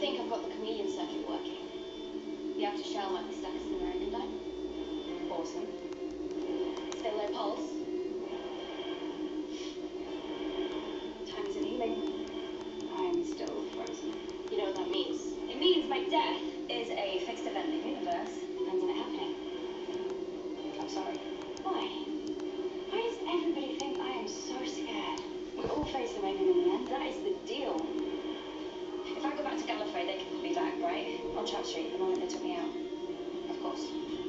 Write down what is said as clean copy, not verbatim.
think I've got the chameleon circuit working. The aftershell might be stuck as an American dime. Awesome. Still no pulse. Time isn't healing. I'm still frozen. You know what that means? It means my death is a fixed event in the universe. Depends on it happening. I'm sorry. Why? Why does everybody think I am so scared? We all face the raven in the end. That is the deal. If I go back to Gallifrey, they can put me back, right? On Trap Street, the moment they took me out. Of course.